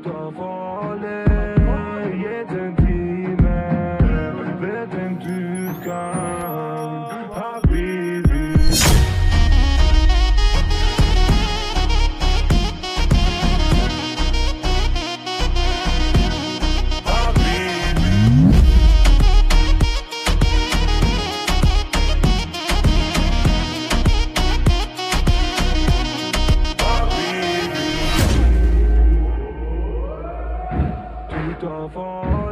av alle gitt en time ved en utgang. Habibi. Av